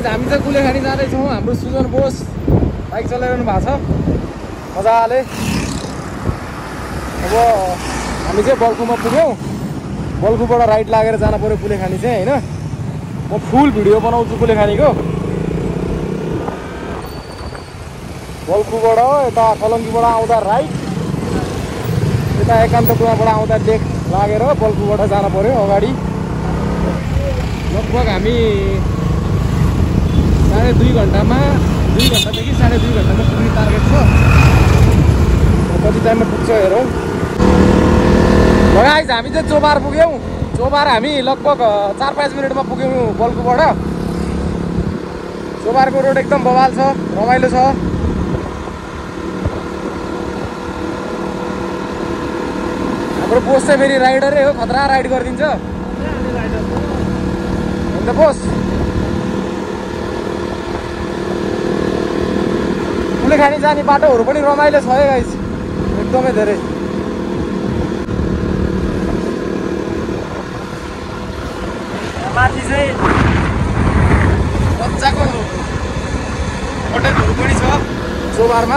Guys हामी चाहिँ कुलेखानी जाँदैछौँ। हाम्रो सुजन बोस बाइक चलाइरहनु भएको छ मजाले। अब हामी चाहिँ बल्खुमा पुग्यौँ। बल्खुबाट राइट लागेर जान पर्यो कुलेखानी चाहिँ होइन। म फुल भिडियो बनाउँछु कुलेखानीको। बल्खुबाट यता कलङ्कीबाट आउँदा राइट, यता एकान्तपुराबाट आउँदा लेक लागेर बल्खुबाट जान पर्यो अगाडि। लगभग हामी 2.5 घन्टामा 2 घन्टादेखि 2.5 घन्टामा पुग्ने टार्गेट छ। कति टाइममा पुग्छ हेरौँ। गाइस हामी चाहिँ चोबार पुग्यौँ। चोबार हामी लगभग 4-5 मिनटमा पुग्यौँ बल्खुबाट। चोबारको रोड एकदम बवाल छ, रमाइलो छ। हाम्रो बोस चाहिँ फेरि राइडरै हो, खतरा राइड गरिदिन्छ अन्त बोस। कुलेखानी जाने बाटोहरू पनि रमाइलो छ है गाइस, एकदमै धेरै। माथि चाहिँ बच्चाको होटलहरू पनि छ चोबारमा।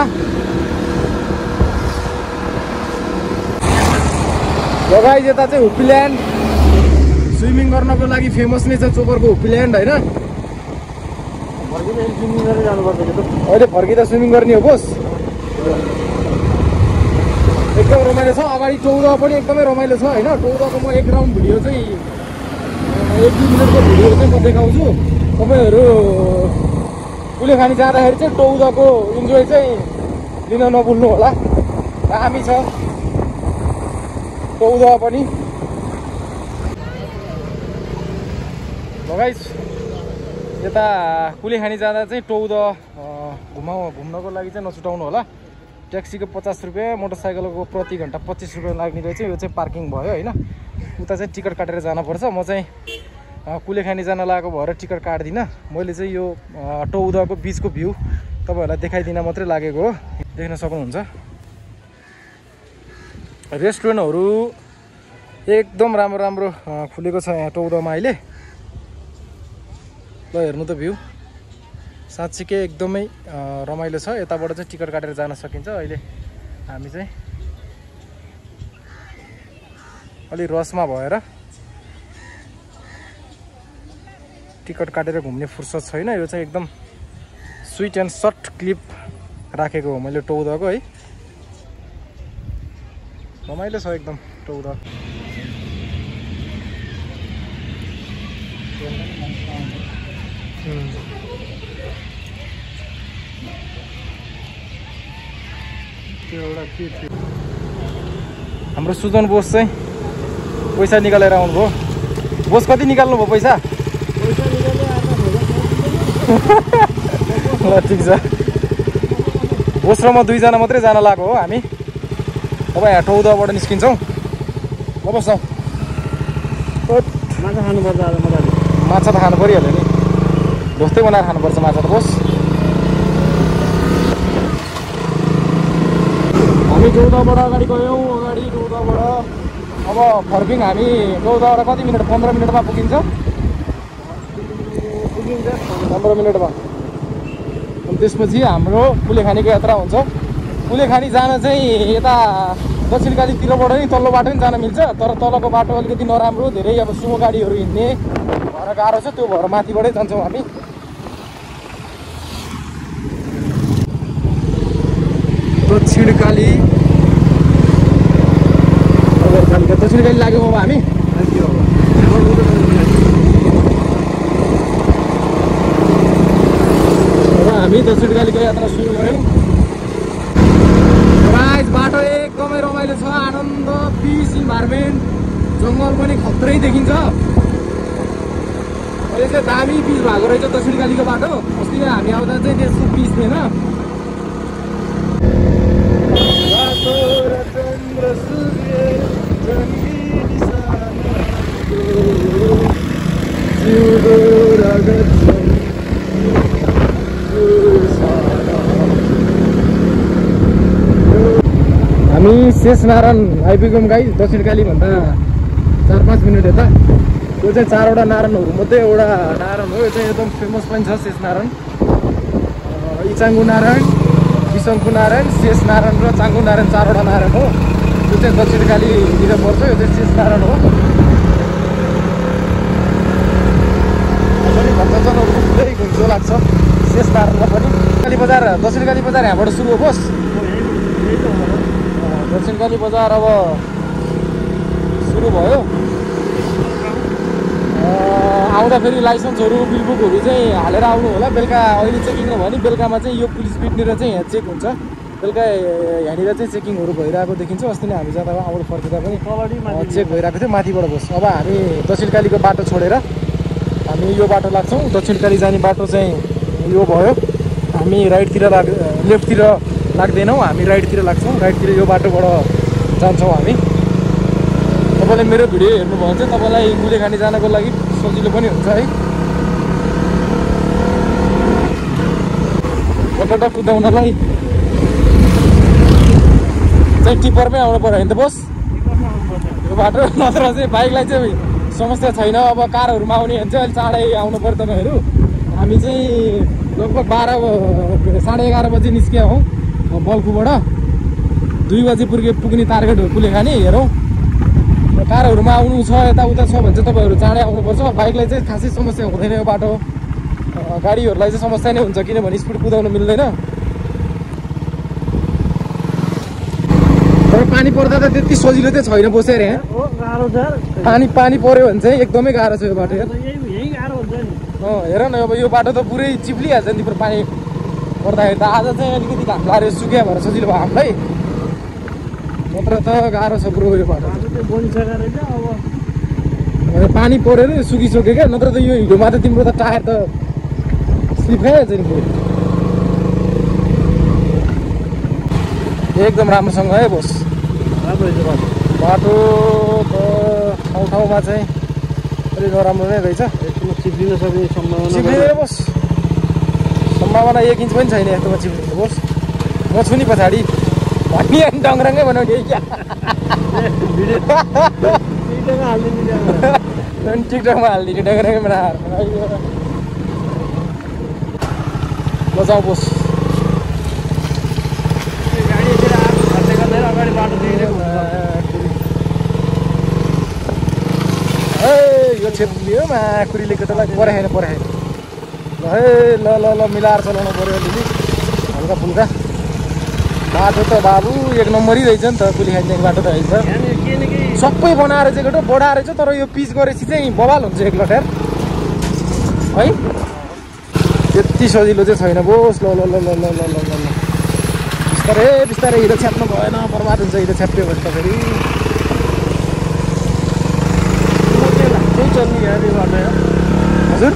गाइस यता चाहिँ हुप्पील्यान्ड स्विमिङ गर्नको लागि फेमस नै छ चोबरको हुप्पील्यान्ड होइन। स्विमिङ गरेर जानुपर्छ कि अहिले फर्किँदा स्विमिङ गर्ने हो बोस। एकदम रमाइलो छ। अगाडि टौदा पनि एकदमै रमाइलो छ होइन। टौदाको म एक राउन्ड भिडियो चाहिँ 1-2 मिनटको भिडियो चाहिँ म देखाउँछु। तपाईँहरू कुलेखानी जाँदाखेरि चाहिँ टौदाको इन्जोय चाहिँ लिन नभुल्नु होला। दामी छ टौदा पनि। गाइस यता कुलेखानी जाँदा चाहिँ टौदा घुम्नको लागि चाहिँ नछुटाउनु होला। ट्याक्सीको 50 रुपियाँ, मोटरसाइकलको प्रति घन्टा 25 रुपियाँ लाग्ने रहेछ। यो चाहिँ पार्किङ भयो होइन। उता चाहिँ टिकट काटेर जानुपर्छ। म चाहिँ कुलेखानी जान लागेको भएर टिकट काट्दिनँ। मैले चाहिँ यो टौदाको बिचको भ्यू तपाईँहरूलाई देखाइदिन मात्रै लागेको हो। देख्न सक्नुहुन्छ रेस्टुरेन्टहरू एकदम राम्रो राम्रो खुलेको छ यहाँ टौदामा अहिले। ल हेर्नु त भ्यू साँच्चीकै एकदमै रमाइलो छ। यताबाट चाहिँ टिकट काटेर जान सकिन्छ। अहिले हामी चाहिँ अलि रसमा भएर टिकट काटेर घुम्ने फुर्सद छैन। यो चाहिँ एकदम स्विट एन्ड सर्ट क्लिप राखेको हो मैले टौदाको है। रमाइलो छ एकदम टौदा। हाम्रो सुजन बोस चाहिँ पैसा निकालेर आउनुभयो। बोस कति निकाल्नु भयो पैसा? ल ठिक छ। बोस र म 2 जना मात्रै जान लागेको हो हामी। अब यहाँ टौदाबाट निस्किन्छौँ। ल बस माछा खानुपर्छ आज मजाले। माछा त खानु परिहाल्यो नि, ढोस्दै बनाएर खानुपर्छ माछा त बोस। हामी टौदाबाट अगाडि गयौँ। अगाडि टौदाबाट अब फर्किङ हामी टौदाबाट कति मिनट? 15 मिनटमा पुगिन्छ। 15 मिनटमा। अनि त्यसपछि हाम्रो कुलेखानीको यात्रा हुन्छ। कुलेखानी जान चाहिँ यता दक्षिणकालीतिरबाट नि तल्लो बाटो पनि जान मिल्छ, तर तलको बाटो अलिकति नराम्रो, धेरै अब सुमो गाडीहरू हिँड्ने भएर गाह्रो छ। त्यो भएर माथिबाटै जान्छौँ हामी। दक्षिणकाली लाग्यौँ अब हामी। अब हामी दक्षिणकालीको यात्रा सुरु गऱ्यौँ। गाइस बाटो एकदमै रमाइलो छ, आनन्द, पिस इन्भाइरोमेन्ट, जङ्गल पनि खत्रै देखिन्छ। अहिले चाहिँ दामी पिस भएको रहेछ दक्षिणकालीको बाटो। अस्ति हामी आउँदा चाहिँ त्यस्तो पिस थिएन। हामी शेषनारायण आइपुग्यौँ गाइस। दक्षिणकाली भन्दा 4-5 मिनट यता। यो चाहिँ 4वटा नारायणहरू मध्ये एउटा नारायण हो। यो चाहिँ एकदम फेमस पनि छ शेष नारायण। इचाङ्गु नारायण, बिसङ्खु नारायण, शेष नारायण र चाङ्गु नारायण 4वटा नारायण हो। यो चाहिँ दक्षिणकालीतिर पर्छ। यो चाहिँ शेष नारायण हो। पनि भक्तजनहरू पुरै घुइँचो लाग्छ शेष नारायणमा पनि। काली बजार, दक्षिणकाली बजार यहाँबाट सुरु हो बोस। दक्षिणकाली बजार अब सुरु भयो। आउँदाखेरि लाइसेन्सहरू बिलबुकहरू चाहिँ हालेर आउनु होला। बेलुका अहिले चेकिङ नभयो भने बेलुकामा चाहिँ यो पुलिस बिटनिर चाहिँ यहाँ चेक हुन्छ। बेलुका यहाँनिर चाहिँ चेकिङहरू भइरहेको देखिन्छ। अस्ति नै हामी जाँदा आउँदा फर्किँदा पनि चेक भइरहेको थियो माथिबाट बस। अब हामी दक्षिणकालीको बाटो छोडेर हामी यो बाटो लाग्छौँ। दक्षिणकाली जाने बाटो चाहिँ यो भयो। हामी राइटतिर लेफ्टतिर लाग्दैनौँ, हामी राइटतिर लाग्छौँ। राइटतिर यो बाटोबाट जान्छौँ हामी। तपाईँले मेरो भिडियो हेर्नुभयो भने चाहिँ तपाईँलाई कुलेखानी जानको लागि सजिलो पनि हुन्छ है। कता कुदाउनलाई चाहिँ टिप्परमै आउनु पऱ्यो होइन त बोस यो बाटो। नत्र चाहिँ बाइकलाई चाहिँ समस्या छैन। अब कारहरूमा आउने भने चाहिँ अहिले चाँडै आउनु पऱ्यो तपाईँहरू। हामी चाहिँ लगभग 11:30 बजी निस्किया हौँ बल्खुबाट। 2 बजी पुग्ने टार्गेट हो कुलेखानी। हेरौँ कारहरूमा आउनु छ यताउता छ भने चाहिँ तपाईँहरू चाँडै आउनुपर्छ। बाइकलाई चाहिँ खासै समस्या हुँदैन यो बाटो। गाडीहरूलाई चाहिँ समस्या नै हुन्छ किनभने स्पिड कुदाउनु मिल्दैन। तर पानी पर्दा त त्यति सजिलो चाहिँ छैन बसेर यहाँ। पानी पऱ्यो भने चाहिँ एकदमै गाह्रो छ यो बाटो। हेर न अब यो बाटो त पुरै चिप्लिहाल्छ नि तिम्रो पानी पर्दाखेरि त। आज चाहिँ अलिकति घाम लाग्यो सुकिया भएर सजिलो भयो हामीलाई। नत्र त गाह्रो छ पुरो यो बाटो। पानी परेर सुकिसक्यो क्या। नत्र त यो हिँडोमा त तिम्रो त टायर त स्लिप खाइहाल्छ नि पुरै। एकदम राम्रोसँग है बोस बाटो त ठाउँमा चाहिँ अलिक नराम्रो नै रहेछ। चिप्लिन सक्ने चिप्लिँदैन बोस। सम्भावना 1 इन्च पनि छैन यस्तोमा चिप्लिनु बोस। म छु नि पछाडि भन्ने अनि डङ्ग्राङ्गै बनाउने क्या। टिकटकमा हालिदिने डङ्ग्राङ्गै बनाएर बजाउ बोस। यो क्षेत्र हो माकुरीले केटालाई पराएन ल है। ल मिलाएर चलाउनु पऱ्यो अलिअलि हल्का फुल्का। बाटो त बाबु 1 नम्बरै रहेछ नि त कुलेखानी जाने बाटो त रहेछ। सबै बनाएर चाहिँ केटो बढाएर चाहिँ तर यो पिच गरेपछि चाहिँ बवाल हुन्छ एक लटार है। त्यति सजिलो चाहिँ छैन बोस। ल बिस्तारै हिँडो छ्याप्नु भएन, बर्बाद हुन्छ हिँडो छ्याप्यो भने त फेरि। हजुर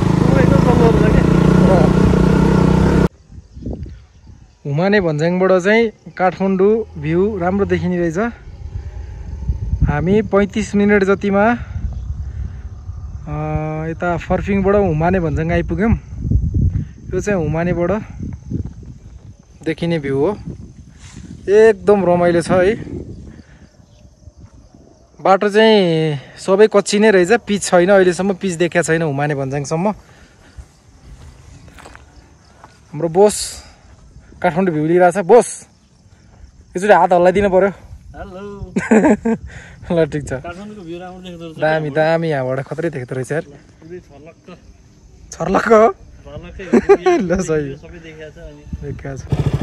हुमाने भन्ज्याङबाट चाहिँ काठमाडौँ भ्यू राम्रो देखिने रहेछ। हामी 35 मिनट जतिमा यता फर्फिङबाट हुमाने भन्ज्याङ आइपुग्यौँ। यो चाहिँ हुमानेबाट देखिने भ्यू हो। एकदम रमाइलो छ है। बाटो चाहिँ सबै कच्ची नै रहेछ, पिच छैन अहिलेसम्म। पिच देखेको छैन हुमाने भन्ज्याङसम्म। हाम्रो बोस काठमाडौँ भ्यू लिइरहेछ। बोस एकचोटि हात हल्लाइदिनु पर्यो। ल ठिक छ। दामी दामी यहाँबाट खत्रै देख्दो रहेछ यार। छर्लक्क हो ल सही देखिएको छ।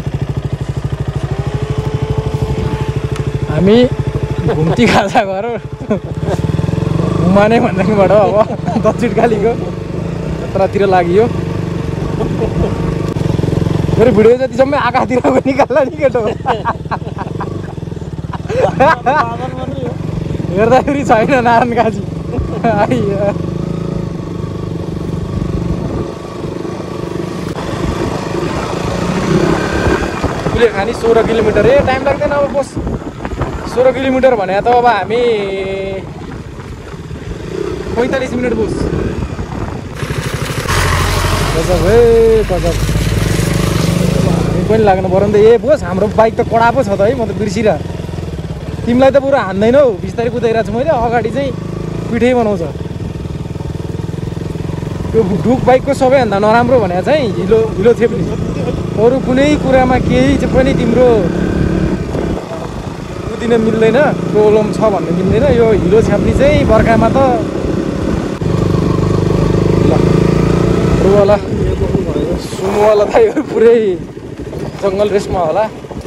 हामी घुम्ती खाजा घर हुमाने भन्ज्याङबाट अब दक्षिणकालीको यत्रतिर लागियो। मेरो भिडियो जति जम्मै आँखातिरको निकाल्ला नि केटो। हेर्दाखेरि छैन नारायण काजी। कुलेखानी 16 किलोमिटर। ए टाइम लाग्दैन अब बस। 16 किलोमिटर भने त अब हामी 45 मिनट बस। गजब है गजब। हामी पनि लाग्नु पर्यो नि त। ए बोस हाम्रो बाइक त कडा पो छ त है। म त बिर्सिरह। तिमीलाई त पुरा हान्दैन हौ। बिस्तारै कुदाइरहेको छु मैले। अगाडि चाहिँ पिठै बनाउँछ। यो डुक बाइकको सबैभन्दा नराम्रो भनेको चाहिँ हिलो थेप्ने। अरू कुनै कुरामा केही चाहिँ पनि तिम्रो उदिन मिल्दैन, प्रब्लम छ भन्ने मिल्दैन। यो हिलो छ्याप्ने चाहिँ बर्खामा त ल सुमोवाला त यो पुरै जङ्गल रेसमा होला।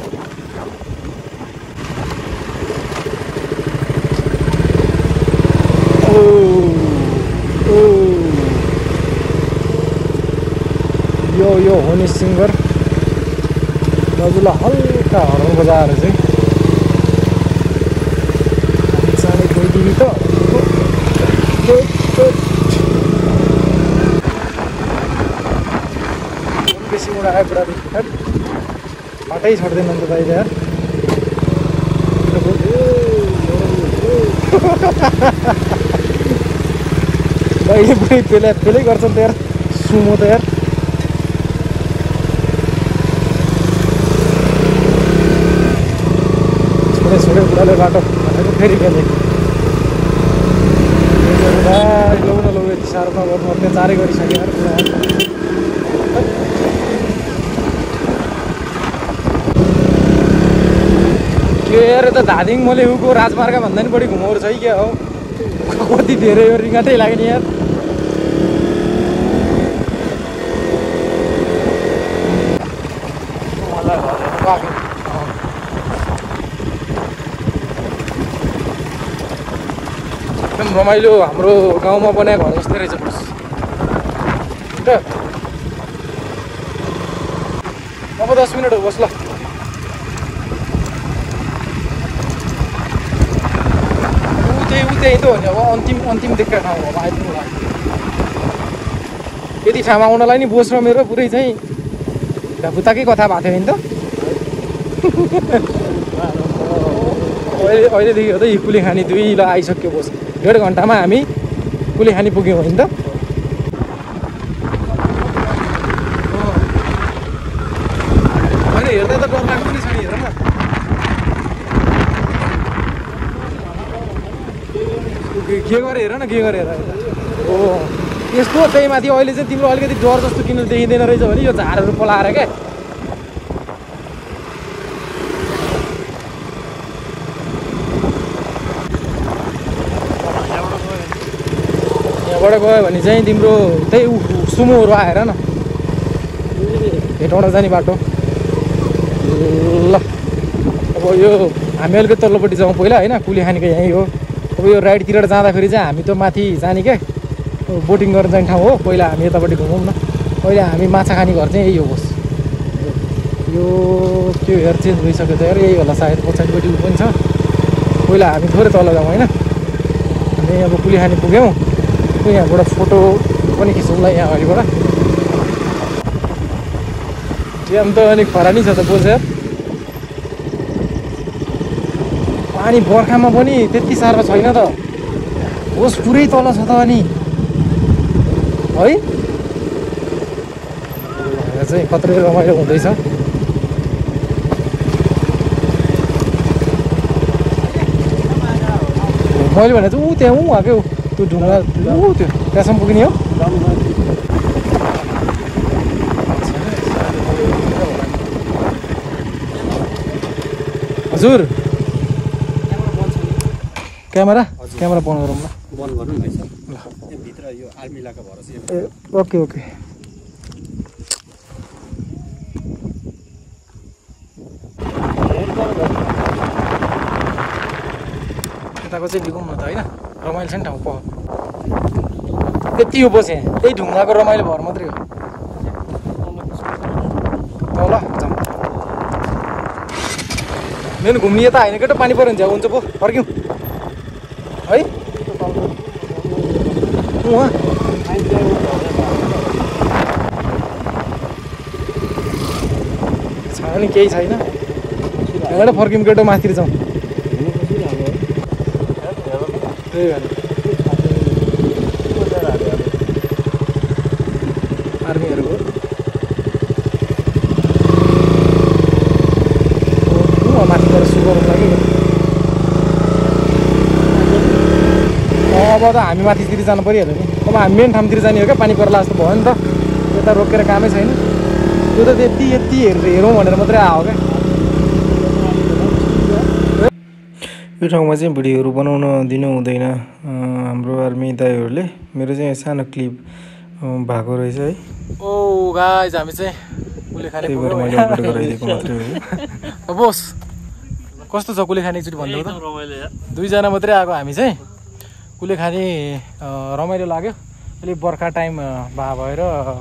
यो होनी सिङ्गर दाजुलाई हल्का हर्न बजाएर चाहिँ जाने गइदिने त बेसी उडा आयो बुढादेखि बाटै छोड्दैन नि त दाइले यार। दाइले पुरै पेलै गर्छन् त यार सुमो त यार। छोडे बुढाले बाटो भनेको फेरि पेले लौ न लौ यति साह्रो नगर्नु अत्याचारै गरिसक्यो यार बुढा। के यार त धादिङ मलेउको राजमार्ग भन्दा नि बढी घुमाउरो छ कि क्या हो। कति धेरै यो रिङ्गाटै लाग्यो नि यार। एकदम रमाइलो हाम्रो गाउँमा बनाएको घर जस्तै रहेछ बस होइन। अब 10 मिनट हो बस ल। उतै त हो नि अब अन्तिम देख्ने ठाउँ हो अब आइपुग्नु लाग्यो। यति ठाउँमा आउनलाई नि बोस र मेरो पुरै चाहिँ ढापुताकै कथा भएको थियो नि त। अहिलेदेखि हो त यो कुलेखानी 2 ल आइसक्यो बोस। 1.5 घन्टामा हामी कुलेखानी पुग्यौँ होइन त। होइन हेर्दा त डर लाग्नु नि छ नि हेर न। के गरे हेर न के गरे हेर हो यस्तो। त्यही माथि अहिले चाहिँ तिम्रो अलिकति डर जस्तो किन देखिँदैन रहेछ भने यो झारहरू पलाएर क्या। यहाँबाट गयो भने चाहिँ तिम्रो त्यही सुमोहरू आएर न भेटौँडा जाने बाटो। ल अब यो हामी अलिकति तल्लोपट्टि जाउँ पहिला होइन। कुलेखानीको यहीँ हो। अब यो राइडतिर जाँदाखेरि चाहिँ हामी त माथि जाने क्या बोटिङ गर्न जाने ठाउँ हो। पहिला हामी यतापट्टि घुमौँ न। पहिला हामी माछा खाने घर चाहिँ यही हो बस। यो त्यो हेयर चेन्ज भइसक्यो त यार यही होला सायद। पछाडिपट्टि पनि छ। पहिला हामी थोरै तल जाउँ होइन। हामी अब कुलेखानी पुग्यौँ। यहाँबाट फोटो पनि खिचौँला यहाँ अगाडिबाट। यहाँ त अनि खरानी छ त बोस यार। पानी बर्खामा पनि त्यति साह्रो छैन त होस पुरै तल छ त अनि है। यहाँ चाहिँ कत्रै रमाइलो हुँदैछ। मैले भने चाहिँ त्यहाँ आएको त्यो ढुङ्गा त्यो त्यहाँसम्म पुग्ने हो। हजुर क्यामेरा बन्द गरौँ ल। बन्द गर्नु नि ल। भित्र यो आर्मी इलाका भएर ए ओके ओके। यताको चाहिँ लिगौँ न त होइन। रमाइलो छ नि ठाउँ त्यति हो बस। यहाँ त्यही ढुङ्गाको रमाइलो भएर मात्रै हो। तल जाउँ। मेन घुम्ने यता होइन केटो पानी पऱ्यो भने झ्याउ हुन्छ पो फर्क्यौँ है। उहाँ छ नि केही छैन। यहाँबाट फर्क्यौँ केटो माथि जाउँ। त्यही भएर आर्मीहरूको माथिबाट सु गरौँ लागि। अब त हामी माथितिर जानु परिहाल्यो नि। अब हामी मेन ठाउँतिर जाने हो क्या पानी पर्ला जस्तो भयो नि त यता रोकेर कामै छैन त्यो त यति हेरौँ भनेर मात्रै आयो क्या यो ठाउँमा चाहिँ भिडियोहरू बनाउन दिनु हुँदैन हाम्रो आर्मी दाइहरूले मेरो चाहिँ सानो क्लिप भएको रहेछ है ओ गाइस हामी चाहिँ कुलेखानी मैले अपलोड गराइदिएको मात्रै हो बोस कस्तो छ कुलेखानी एकचोटि भन्नु त दुईजना मात्रै आएको हामी चाहिँ कुलेखानी रमाइलो लाग्यो अलिक बर्खा टाइम भएर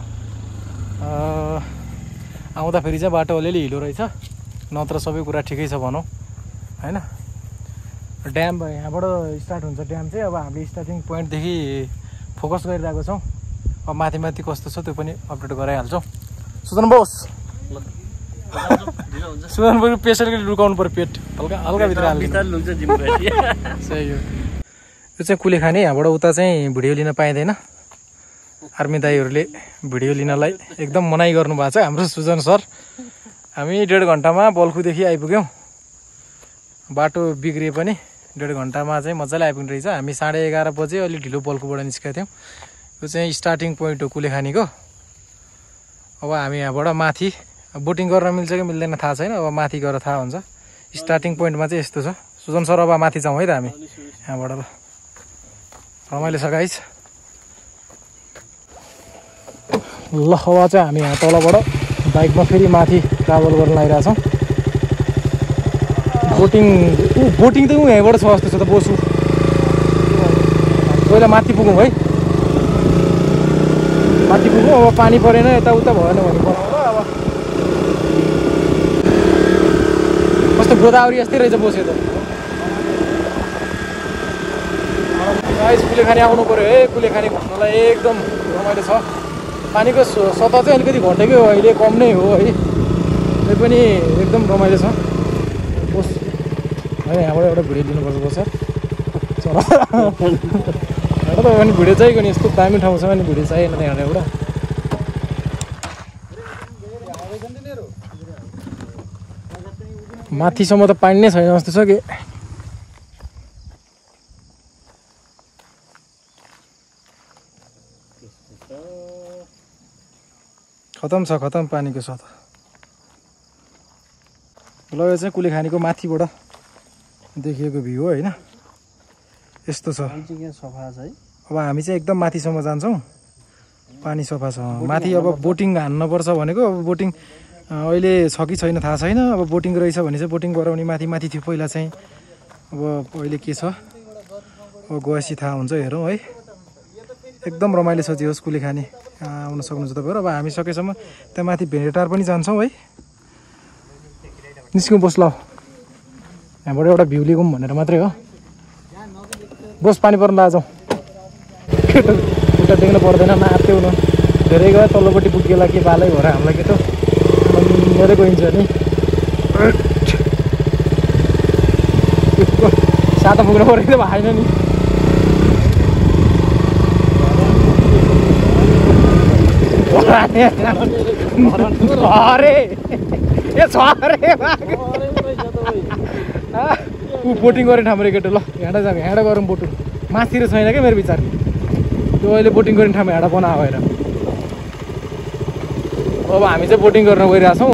आउँदाखेरि चाहिँ बाटो अलिअलि हिलो रहेछ नत्र सबै कुरा ठिकै छ भनौँ हैन ड्याम यहाँबाट स्टार्ट हुन्छ ड्याम चाहिँ अब हामीले स्टार्टिङ पोइन्टदेखि फोकस गरिरहेको छौँ अब माथि माथि कस्तो छ त्यो पनि अपडेट गराइहाल्छौँ सुदन बोस सुदन बोस प्रेसरले रुकाउनु पर्यो पेट हल्का हल्का भित्र सही हो यो चाहिँ कुलेखानी यहाँबाट उता चाहिँ भिडियो लिन पाइँदैन आर्मी दाइहरूले भिडियो लिनलाई एकदम मनाइ गर्नु भएको छ हाम्रो सुजन सर हामी 1.5 घन्टामा बल्खुदेखि आइपुग्यौँ बाटो बिग्रिए पनि 1.5 घन्टामा चाहिँ मजाले आइपुग्ने रहेछ हामी 11:30 बजे अलि ढिलो बल्खुबाट निस्केका थियौँ यो चाहिँ स्टार्टिङ पोइन्ट हो कुलेखानीको अब हामी यहाँबाट माथि बोटिङ गर्न मिल्छ कि मिल्दैन थाहा छैन अब माथि गएर थाहा हुन्छ स्टार्टिङ पोइन्टमा चाहिँ यस्तो छ सुजन सर अब माथि जाउँ है त हामी यहाँबाट ल रमाइलो छ गाइस ल अब चाहिँ हामी यहाँ तलबाट बाइकमा फेरि माथि ट्राभल गर्न लागिरहेछौँ बोटिङ त यहीँबाट छ जस्तो छ त बोसु पहिला माथि पुगौँ है माथि पुगौँ अब पानी परेन यताउता भएन भने बनाउँदा अब कस्तो गोदावरी जस्तै रहेछ बोसो त गाइस कुलेखानी आउनु पर्यो है कुलेखानी घुम्नलाई एकदम रमाइलो छ पानीको सतह चाहिँ अलिकति घटेकै हो अहिले कम नै हो है त्यो पनि एकदम रमाइलो छ बोस है यहाँबाट एउटा भिडियो लिनुपर्छ बोस सर एउटा त अनि भिडियो चाहिएको नि यस्तो दामी ठाउँ छ अनि भिडियो चाहिएन त्यहाँबाट एउटा माथिसम्म त पानी नै छैन जस्तो छ कि खतम पानीको सतह ल यो चाहिँ कुलेखानीको माथिबाट देखिएको भ्यू हो होइन यस्तो छ अब हामी चाहिँ एकदम माथिसम्म जान्छौँ पानी सफा छ माथि अब बोटिङ हान्नुपर्छ भनेको अब बोटिङ अहिले छ कि छैन थाहा छैन अब बोटिङ रहेछ भने चाहिँ बोटिङ गराउने माथि थियो पहिला चाहिँ अब अहिले के छ अब गएपछि थाहा हुन्छ हेरौँ है एकदम रमाइलो छ जे होस् कुलेखानी आउन सक्नुहुन्छ तपाईँहरू अब हामी सकेसम्म त्यहाँ माथि भेटार पनि जान्छौँ है निस्क्यौँ बोस ल यहाँबाट एउटा भ्यू लिगौँ भनेर मात्रै हो बोस पानी पर्न लाजाउँ केटो उता देख्नु पर्दैन नाप्थ्यौ न धेरै गयो तल्लोपट्टि पुगेला के बालै भएर हामीलाई केटो मेरै गइन्छ नि सातो पुग्नु परेको त भएन नि अरे ए छ अरे ऊ बोटिङ गर्ने ठाउँ केटो ल हिँडा जाऊँ हिँडा गरौँ बोटिङ माथि र छैन क्या मेरो विचार त्यो अहिले बोटिङ गर्ने ठाउँ हिँडा बनायो भएर अब हामी चाहिँ बोटिङ गर्न गइरहेछौँ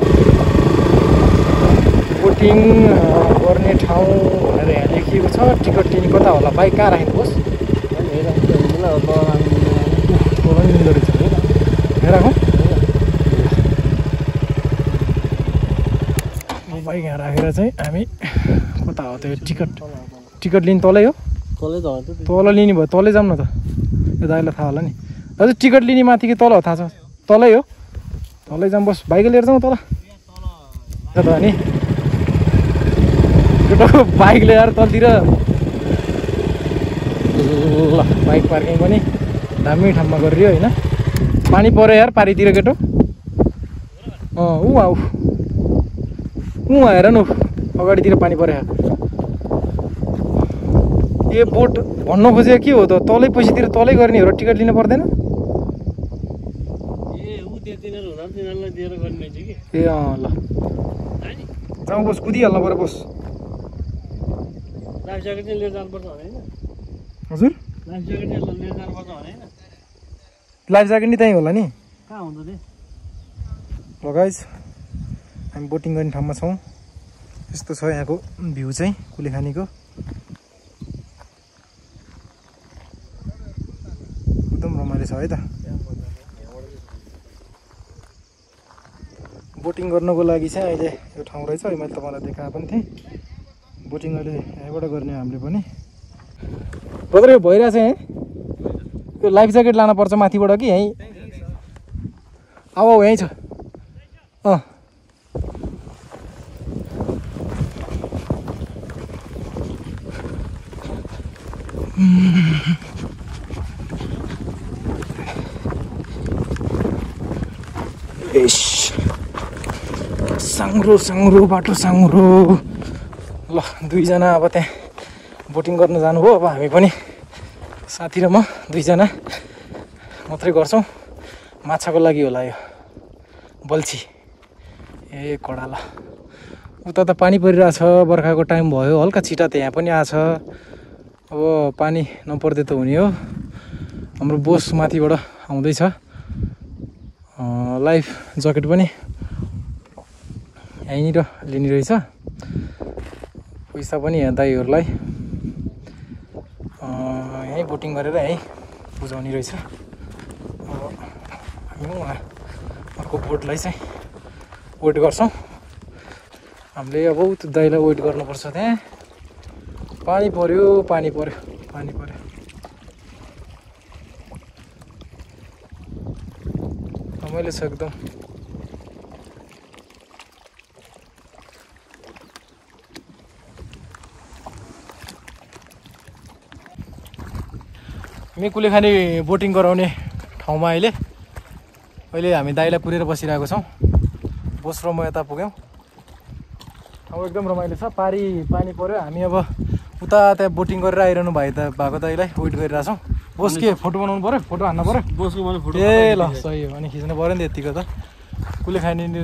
बोटिङ गर्ने ठाउँ भनेर यहाँ लेखिएको छ टिकट लिने कता होला बाइक कहाँ राख्नुहोस् मिल्दो रहेछ राखौँ बाइक यहाँ राखेर चाहिँ हामी कता हो त्यो टिकट लिने तलै हो तल लिने भयो तलै जाऊँ न त यो दाइलाई थाहा होला नि हजुर टिकट लिने माथि कि तल हो थाहा छ तलै हो तलै जाऊँ बस बाइक लिएर जाउँ तल त अनि बाइक लिएर तलतिर ल बाइक पार्किङ पनि दामी ठाउँमा गरियो होइन पानी पऱ्यो यार पारितिर केटो हेर न अगाडितिर पानी पऱ्यो ए बोट भन्नु खोजेको के हो त तलै पैसातिर तलै गर्ने हो र टिकट लिनु पर्दैन ए ल जाउँ बस कुदिहाल्नु पऱ्यो बस हजुर लाइफ ज्याकेट नि त्यहीँ होला नि कहाँ हुन्छ नि ल गाइस हामी बोटिङ गर्ने ठाउँमा छौँ यस्तो छ यहाँको भ्यू चाहिँ कुलेखानीको एकदम रमाइलो छ है त बोटिङ गर्नको लागि चाहिँ अहिले यो ठाउँ रहेछ अहिले मैले तपाईँलाई देखाएको पनि थिएँ बोटिङ अहिले यहाँबाट गर्ने हामीले पनि ब्रदर यो भइरहेछ है यो लाइफ ज्याकेट लान पर्छ माथिबाट कि यहीँ अब यहीँ छ साङ्रो बाटो साङ्रो ल दुईजना अब त्यहाँ बोटिङ गर्न जानुभयो अब हामी पनि साथी र म दुईजना मात्रै गर्छौँ माछाको लागि होला यो बल्छी ए कडा ल उता त पानी परिरहेछ बर्खाको टाइम भयो हल्का छिटा त्यहाँ पनि आछ अब पानी नपर्दै त हुने हो हाम्रो बोस माथिबाट आउँदैछ लाइफ ज्याकेट पनि यहीँनिर लिने रहेछ पैसा पनि यहाँ दाइहरूलाई यहीँ बोटिङ गरेर यहीँ बुझाउने रहेछ हामी उहाँ अर्को बोटलाई चाहिँ वेट गर्छौँ हामीले अब त्यो दाइलाई वेट गर्नुपर्छ त्यहाँ पानी पर्यो रमाइलो छ एकदम हामी कुलेखानी बोटिङ गराउने ठाउँमा अहिले हामी दाइलाई पुरेर बसिरहेको छौँ बोस र म यता पुग्यौँ ठाउँ एकदम रमाइलो छ पानी पर्यो हामी अब उता त्यहाँ बोटिङ गरेर आइरहनु भएको दाइलाई वेट गरिरहेछौँ बोस के फोटो बनाउनु पऱ्यो फोटो हान्नु पऱ्यो बोसको मैले फोटो ए ल सही हो अनि खिच्नु पऱ्यो नि त यतिको त कुलेखानीनिर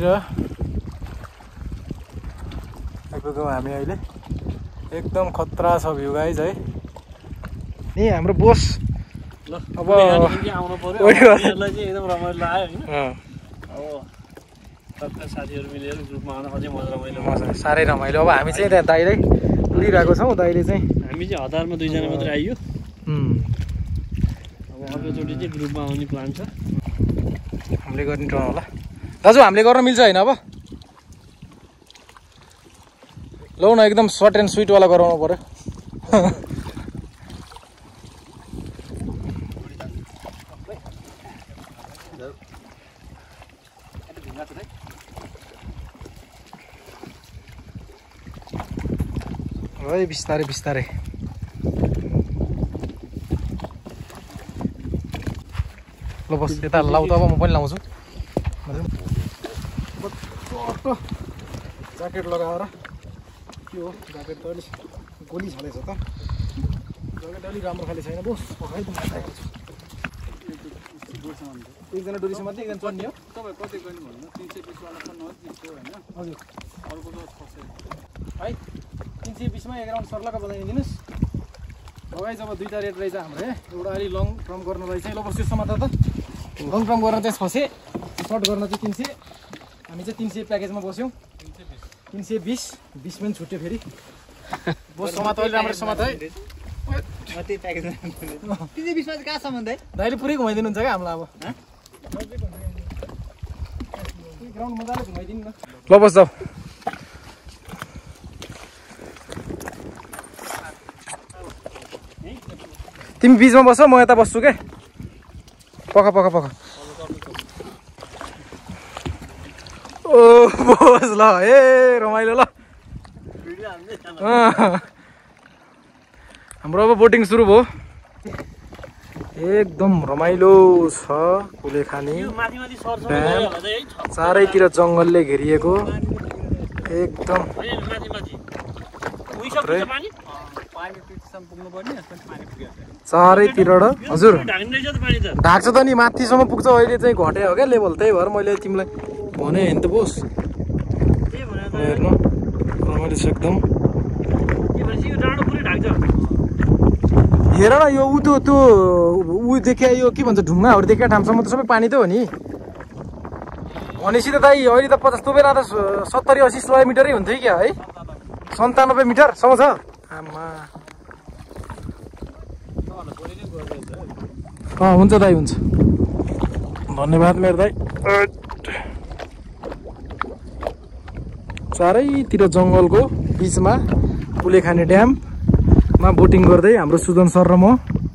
आइपुग्यौँ हामी अहिले एकदम खतरा छ भ्यू गाइज है नि हाम्रो बोस ल अब आउनु पर्यो यहाँलाई चाहिँ एकदम रमाइलो लाग्यो हैन अब साथीहरू मिलेर ग्रुपमा आउन अझै मजा साह्रै रमाइलो अब हामी चाहिँ त्यहाँ दाइलाई उडिरहेको छौँ दाइले चाहिँ हामी चाहिँ हतारमा दुईजना मात्रै आइयो अब अर्कोचोटि चाहिँ ग्रुपमा आउने प्लान छ हामीले गर्ने ठाउँ होला दाजु हामीले गर्न मिल्छ होइन अब लौ न एकदम सर्ट एन्ड स्विटवाला गराउनु पऱ्यो है बिस्तारै ल बस यता लाउ त अब म पनि लाउँछु ज्याकेट लगाएर के हो ज्याकेट त अलिक गोली छँदैछ त ज्याकेट अलिक राम्रो खाले छैन बोस एकजना डोरीसम्म चाहिँ एकजना चढ्ने हो तपाईँ कति गर्ने भन्नु 320 वाला पनि हो 300 हैन हजुर अर्को त 600 है 320 मा एक राउन्ड सर्लका बजाइदिनुस् लगाइ जब दुईटा रेट रहेछ हाम्रो एउटा अलि लङ टर्म गर्नलाई चाहिँ ल बस यो समात त लङ टर्म गर्न चाहिँ 600 सर्ट गर्न चाहिँ 300 हामी चाहिँ 300 प्याकेजमा बस्यौँ 320 20 पनि छुट्यो फेरि बस समात अहिले राम्रो समात है त्यही प्याकेजमा 320 मा चाहिँ कहाँसम्म है दाइले पुरै घुमाइदिनुहुन्छ क्या हामीलाई अब ग्राउन्ड मजाले घुमाइदिनु न ल बस जाऊ तिमी बिचमा बस म यता बस्छु के पख ओ बस ल ए रमाइलो ल हाम्रो अब बोटिङ सुरु भयो एकदम रमाइलो छ कुलेखानी चारैतिर जङ्गलले घेरिएको एकदम चारैतिर हजुर ढाक्छ त नि माथिसम्म पुग्छ अहिले चाहिँ घट्यो हो क्या लेभल त्यही भएर मैले तिमीलाई भने होइन त बोस हेर्नु रमाइलो छ एकदम हेर न यो ऊ त्यो ऊ देखे यो के भन्छ ढुङ्गाहरू देखे ठाउँसम्म त सबै पानी त हो नि भनेपछि त दाइ अहिले त 50 बेला त 70 80 100 मिटरै हुन्थ्यो क्या है 97 मिटरसम्म छ आमा हुन्छ दाइ हुन्छ धन्यवाद मेरो दाइ चारैतिर जङ्गलको बिचमा कुलेखानी ड्याममा बोटिङ गर्दै हाम्रो सुदन सर र म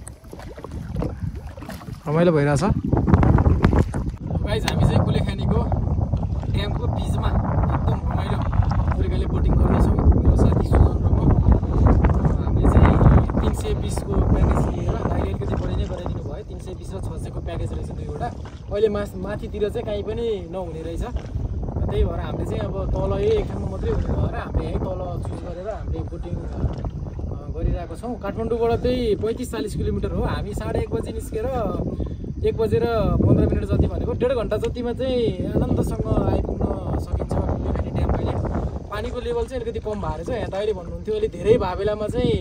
रमाइलो भइरहेछ गाइज हामी चाहिँ कुलेखानीको ड्यामको बिचमा एकदम रमाइलो तरिकाले बोटिङ गर्दैछौँ मेरो साथी सुदन र म हामीले चाहिँ 320 को प्याकेज लिएर दाइले अलिकति बढी नै गराइदिनु भयो 320 र 600 को प्याकेज रहेछ दुईवटा अहिले माथितिर चाहिँ कहीँ पनि नहुने रहेछ त्यही भएर हामीले चाहिँ अब तल एक ठाउँमा मात्रै हुने भएर हामीले यहीँ तल चुज गरेर हामीले बोटिङ गरिरहेको छौँ काठमाडौँबाट चाहिँ 35-40 किलोमिटर हो हामी 1:30 बजी निस्केर 1 बजेर 15 मिनट जति भनेको 1.5 घन्टा जतिमा चाहिँ आनन्दसँग आइपुग्न सकिन्छ कुलेखानी ड्याम अहिले पानीको लेभल चाहिँ अलिकति कम भएर चाहिँ यहाँ दाइले भन्नुहुन्थ्यो अहिले धेरै भए बेलामा चाहिँ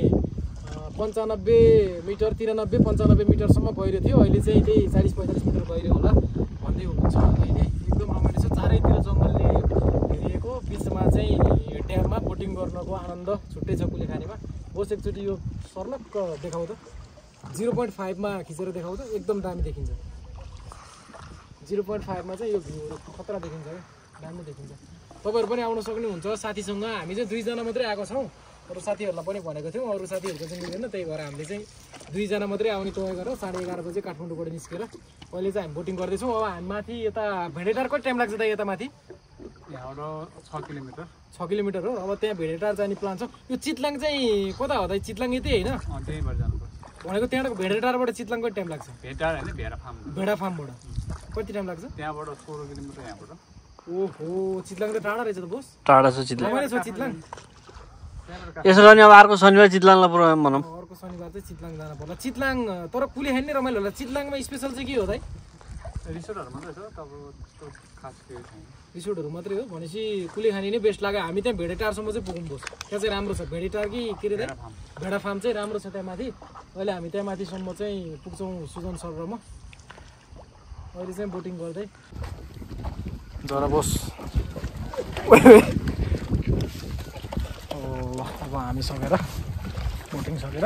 95 मिटर 93-95 मिटरसम्म गहिरो थियो अहिले चाहिँ त्यही 40-45 मिटर गहिरो होला भन्दै हुनुहुन्छ अहिले एकदम रमाइलो छ चारैतिर जङ्गलले घेरिएको बिचमा चाहिँ ड्याममा बोटिङ गर्नको आनन्द छुट्टै छ कुलेखानीमा बस एकचोटि यो सर्लक्क देखाउ त 0.5 मा खिचेर देखाउ त एकदम दामी देखिन्छ 0.5 मा चाहिँ यो भ्यूहरू खतरा देखिन्छ क्या दामी देखिन्छ तपाईँहरू पनि आउन सक्नुहुन्छ साथीसँग हामी चाहिँ 2 जना मात्रै आएको छौँ अरू साथीहरूलाई पनि भनेको थियौँ अरू साथीहरूको चाहिँ मिलेन त्यही भएर हामीले चाहिँ 2 जना मात्रै आउने तय गरेर 11:30 बजे काठमाडौँबाट निस्केर अहिले चाहिँ हामी बोटिङ गर्दैछौँ अब हामी माथि यता भेडेटार कति टाइम लाग्छ त यता माथि यहाँबाट 6 किलोमिटर 6 किलोमिटर हो अब त्यहाँ भेडेटार जाने प्लान छ यो चितलाङ चाहिँ कता हो त चितलाङ यतै होइन त्यही भएर जानुपर्छ भनेको त्यहाँबाट भेडेटारबाट चितलाङ कति टाइम लाग्छ भेटार हैन भेडा फार्मबाट कति टाइम लाग्छ त्यहाँबाट 16 किलोमिटर यहाँबाट ओहो चितलाङ त टाढा रहेछ त बोस टाढा छ चितलाङ रमाइलो छ चितलाङ यसो गर्ने अब अर्को शनिबार चितलाङलाई पुऱ्याउँ भनौँ अर्को शनिबार चाहिँ चितलाङ जानु पर्ला चितलाङ तर कुलेखानी नै रमाइलो होला चितलाङमा स्पेसल चाहिँ के हो दाइ रिसोर्टहरु मात्रै छ तपाईको त्यस्तो खास केही छैन रिसोर्टहरु मात्रै हो भनेपछि कुलेखानी नै बेस्ट लाग्यो हामी त्यहाँ भेडेटारसम्म चाहिँ पुगौँ बोस त्यहाँ चाहिँ राम्रो छ भेडेटार कि के रे भेडा फार्म चाहिँ राम्रो छ त्यहाँ माथि अहिले हामी त्यहाँ माथिसम्म चाहिँ पुग्छौँ सुजन सर र म अहिले चाहिँ बोटिङ गर्दै जरा बोस अब हामी सकेर बोटिङ सकेर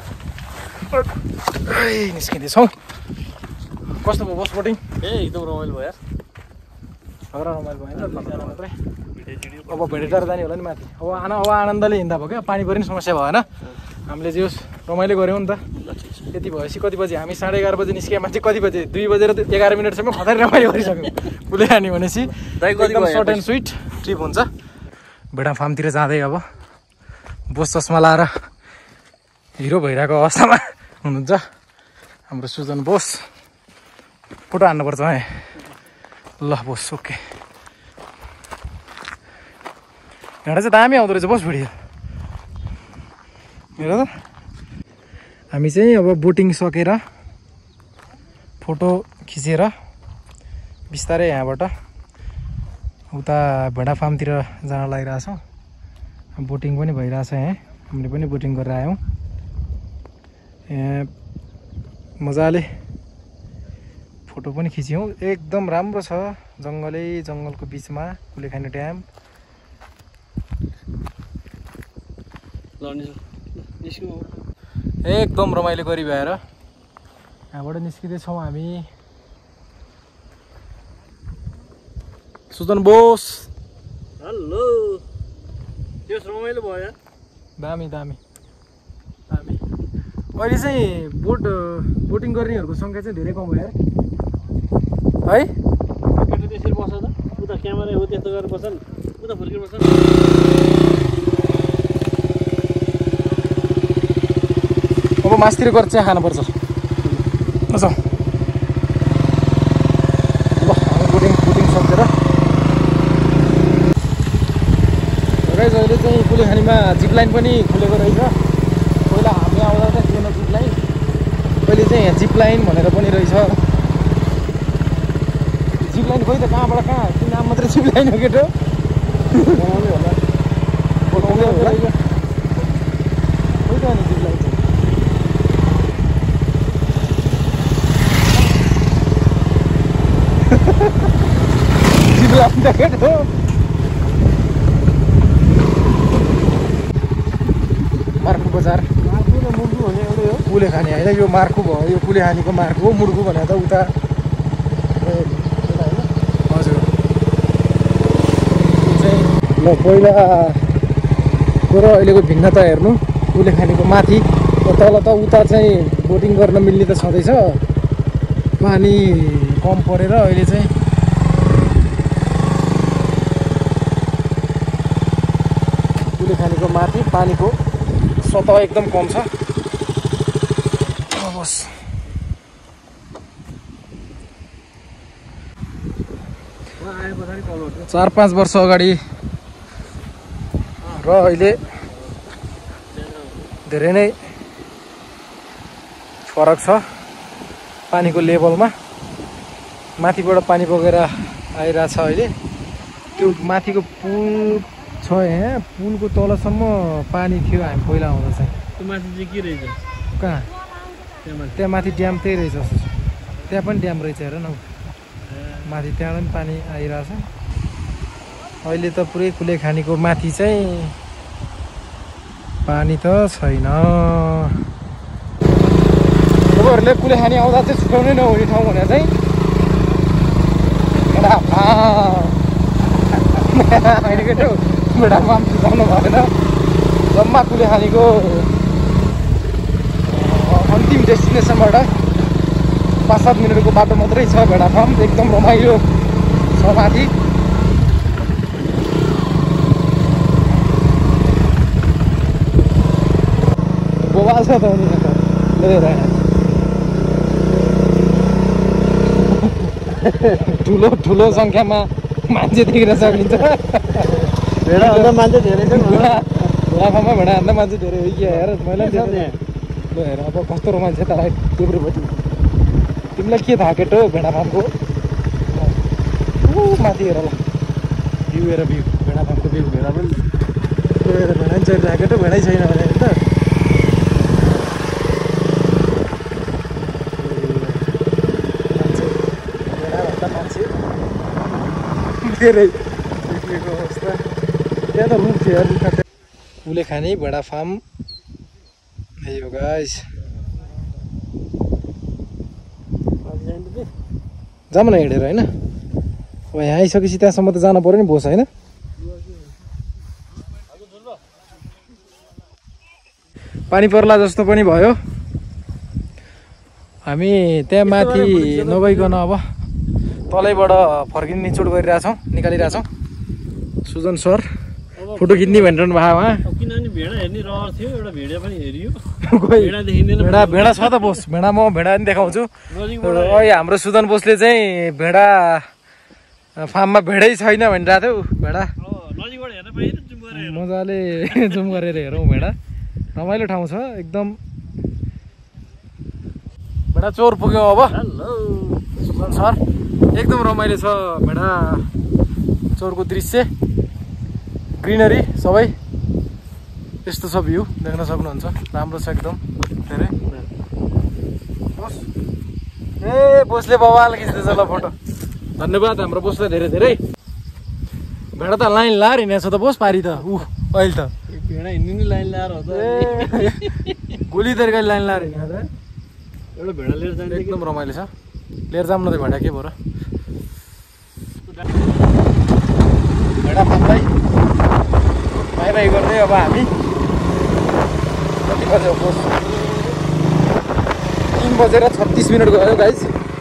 निस्किँदैछौँ कस्तो भयो बस बोटिङ एकदम रमाइलो भयो यार रमाइलो भयो मात्रै अब भेडेटार जाने होला नि माथि अब आनन्दले हिँड्दा भयो क्या पानी पनि समस्या भएन हामीले जे रमाइलो गऱ्यौँ नि त त्यति भएपछि कति बजी हामी 11:30 बजी निस्क्यो माथि कति बजी 2 बजेर 11 मिनटसम्म खतरै रमाइलो गरिसक्यौँ कुलेखानी भनेपछि एकदम सर्ट एन्ड स्विट ट्रिप हुन्छ भेडा फार्मतिर जाँदै अब बोस चस्मा लाएर हिरो भइरहेको अवस्थामा हुनुहुन्छ हाम्रो सुजन बोस फोटो हान्नुपर्छ है ल बोस ओके यहाँ चाहिँ दामी आउँदो रहेछ बोस भिडियो हेर त हामी चाहिँ अब बोटिङ सकेर फोटो खिचेर बिस्तारै यहाँबाट उता भेडा फार्मतिर जान लागिरहेछौँ बोटिङ पनि भइरहेछ यहाँ हामीले पनि बोटिङ गरेर आयौँ यहाँ मजाले फोटो पनि खिच्यौँ एकदम राम्रो छ जङ्गलको बिचमा कुलेखानी ड्याम एकदम रमाइलो गरी भएर यहाँबाट निस्किँदैछौँ हामी सुजन बोस हेलो त्यस रमाइलो भयो यार दामी अहिले चाहिँ बोटिङ गर्नेहरूको सङ्ख्या चाहिँ धेरै कम भयो यार है केटा त्यसरी बस्छ त उता क्यामेरा हो त्यस्तो गरेर बस्छन् उता फर्केर बस्छन् अब मासतिर गरेर चिया खानुपर्छ ल हामी बोटिङ सकेर गाइस अहिले चाहिँ कुलेखानीमा जिप लाइन पनि खुलेको रहेछ पहिला हामी आउँदा चाहिँ थिएन जिप लाइन अहिले चाहिँ यहाँ जिप लाइन भनेर पनि रहेछ जिप लाइन खोइ त कहाँबाट कहाँ त्यो नाम मात्रै जिप लाइन हो केटो बनाउने होला खोइ त अनि जिप लाइन चाहिँ चितलाङ त केटो मार्खु बजार मार्खु र मुर्खु भने एउटै हो कुलेखानी होइन यो मार्खु भयो यो कुलेखानीको मार्खु हो मुर्खु भने त उता हजुर ल पहिलाको र अहिलेको भिन्नता हेर्नु कुलेखानीको माथि तल त उता चाहिँ बोटिङ गर्न मिल्ने त छँदैछ पानी कम परेर अहिले चाहिँ कुलेखानीको माथि पानीको सतह एकदम कम छ बस 4-5 वर्ष अगाडि र अहिले धेरै नै फरक छ पानीको लेभलमा माथिबाट पानी बगेर आइरहेछ अहिले त्यो माथिको पुल छ यहाँ पुलको तलसम्म पानी थियो हामी पहिला आउँदा चाहिँ त्यो माथि चाहिँ के रहेछ कहाँ त्यहाँ माथि ड्याम त्यही रहेछ जस्तो छ त्यहाँ पनि ड्याम रहेछ हेर न माथि त्यहाँ पनि पानी आइरहेछ अहिले त पुरै कुलेखानीको माथि चाहिँ पानी त छैन तपाईँहरूले कुलेखानी आउँदा चाहिँ छुटाउनै नहुने ठाउँ भनेर चाहिँ होइन केटो भेडाफार्म छुटाउनु भएन जम्मा कुलेखानीको अन्तिम डेस्टिनेसनबाट 5-7 मिनटको बाटो मात्रै छ भेडाफार्म एकदम रमाइलो छ माथि बोबाल छ त ठुलो ठुलो सङ्ख्यामा मान्छे देख्न सकिन्छ भेडाभन्दा मान्छे धेरै छ भेडाफार्ममा भेडाभन्दा मान्छे धेरै हो कि हेर मैले ल हेर अब कस्तो रोमाञ्च तलाई देब्रेपट्टि तिमीलाई के थाहा केटो भेडाफार्मको माथि हेर ल भ्यू हेर भ्यू भेडाफार्मको भ्यू भेडा पनि हेर भेडा पनि चलिरहेको केटो भेडै छैन भने त धेरै देखिएको अवस्था त्यहाँ त रुख थियो कुलेखानी भेडा फार्म यो गाइस जाऊँ न हिँडेर होइन अब यहाँ आइसकेपछि त्यहाँसम्म त जानु पऱ्यो नि बोस होइन पानी पर्ला जस्तो पनि भयो हामी त्यहाँ माथि नगइकन अब तलैबाट फर्किने निचोड गरिरहेछौँ निकालिरहेछौँ सुजन सर फोटो खिच्ने भनिरहनु भएको उहाँ किनभने भेडा हेर्ने रहर थियो एउटा भेडा पनि हेरियो भेडा छ त बोस भेडा म भेडा पनि देखाउँछु अहिले हाम्रो सुजन बोसले चाहिँ भेडा फार्ममा भेडै छैन भनिरहेको थियो भेडा मजाले जुम गरेर हेरौँ भेडा रमाइलो ठाउँ छ एकदम भेडा चोर पुग्यौँ अब सुजन सर एकदम रमाइलो छ भेडा चोरको दृश्य ग्रिनरी सबै यस्तो छ भ्यू देख्न सक्नुहुन्छ राम्रो छ एकदम धेरै बोस ए बोसले बवाल खिच्दैछ ल फोटो धन्यवाद हाम्रो बोसलाई धेरै धेरै भेडा त लाइन लाएर हिँडेको छ त बोस पारी त अहिले त भेडा हिँड्नु नि लाइन लाएर हो त गोली तरिकाले लाइन लाएर हिँडेको त एउटा भेडा लिएर जान्छ एकदम रमाइलो छ लिएर जाऊँ न त भेडा के भयो र भेडा फार्मलाई बाई बाई गर्दै अब हामी कति बज्यो बोस 3:36 गयो गाइस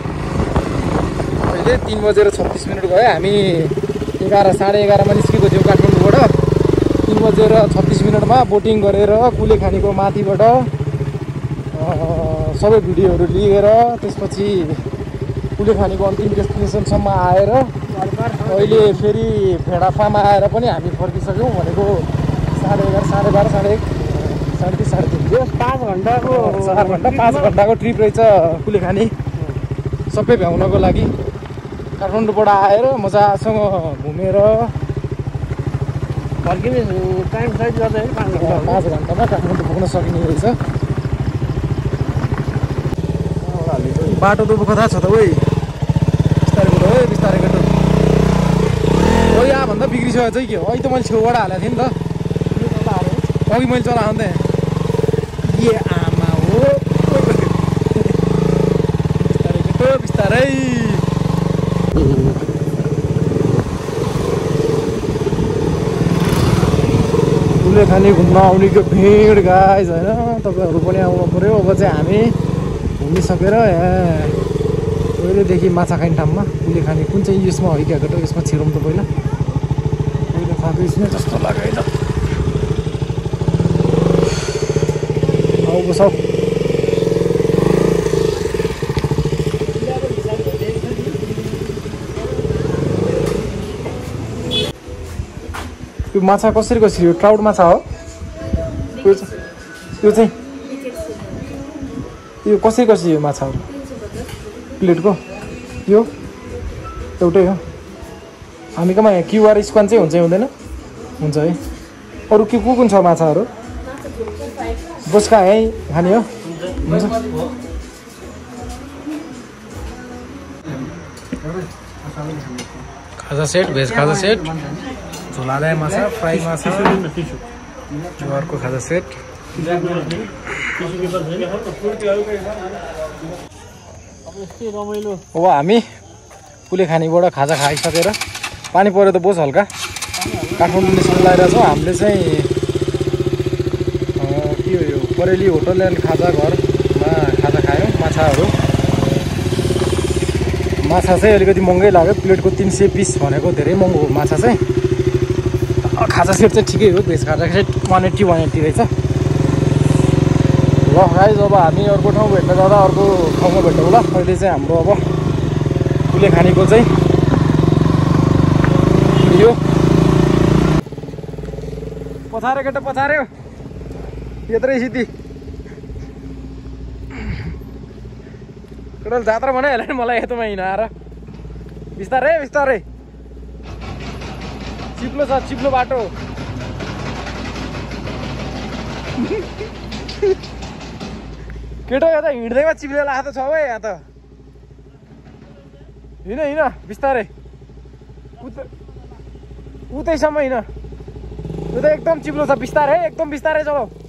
अहिले 3:36 गयो हामी 11:30 निस्केको थियौँ काठमाडौँबाट 3:36 बोटिङ गरेर कुलेखानीको माथिबाट सबै भिडियोहरू लिएर त्यसपछि कुलेखानीको अन्तिम डेस्टिनेसनसम्म आएर अहिले फेरि भेडा फार्म आएर पनि हामी फर्किसक्यौँ भनेको 11:30 12:30 3:30 5 घन्टाको 4 घन्टा 5 घन्टाको ट्रिप रहेछ कुलेखानी सबै भ्याउनको लागि काठमाडौँबाट आएर मजासँग घुमेर फर्किने टाइम साइज गर्दाखेरि 5 घन्टामा काठमाडौँ पुग्न सकिने रहेछ बाटो दुःख कता छ त ओइ बिस्तारै है बिस्तारै केटो ओ यहाँ भन्दा बिग्रिसकेको चाहिँ के हो अहिले त मैले छेउबाट हालेको थिएँ नि त अघि मैले चलाएको थिएँ ए आमा हो बिस्तारै केटो बिस्तारै कुलेखानी घुम्न आउनेको भिड गाइज होइन तपाईँहरू पनि आउनु पऱ्यो अब चाहिँ हामी घुमिसकेर यहाँ पहिलेदेखि माछा खाने ठाउँमा कुलेखानी कुन चाहिँ यसमा हो क्या केटो यसमा छिरौँ त पहिला खाएको यसमा जस्तो लाग्यो है त आउको सब यो माछा कसरी हो ट्राउट माछा हो यो चाहिँ यो कसरी यो माछाहरू प्लेटको यो एउटै हो हामीकोमा यहाँ क्युआर स्क्यान चाहिँ हुन्छ हुँदैन हुन्छ है अरू के कुन छ माछाहरू बस्का है खाने हो हुन्छ खाजा सेट भेज खाजा सेट झोलादाय माछा फ्राई माछा जुवारको खाजा सेट अब हामी कुलेखानीबाट खाजा खाइसकेर पानी पऱ्यो त बोस हल्का काठमाडौँ निस्कन लगाइरहेछौँ हामीले चाहिँ के हो यो परेली होटल एन्ड खाजा घरमा खाजा खायौँ माछा चाहिँ अलिकति महँगै लाग्यो प्लेटको 320 भनेको धेरै महँगो हो माछा चाहिँ खाजा सेट चाहिँ ठिकै हो भेज खाजा सेट 180 रहेछ ल गाइज अब हामी अर्को ठाउँ भेट्न जाँदा अर्को ठाउँमा भेट्छौँ होला अहिले चाहिँ हाम्रो अब कुलेखानीको चाहिँ यो पछाऱ्यो केटा पछाऱ्यो यत्रै सिधि केटा जात्रा बनाइहाल्यो नि मलाई यतोमा हिँडाएर बिस्तारै चिप्लो छ चिप्लो बाटो केटो यहाँ त हिँड्दैमा चिप्लेर आएको छ है यहाँ त हिँड बिस्तारै उतैसम्म हिँड यो त एकदम चिप्लो छ बिस्तारै एकदम बिस्तारै चलाऊ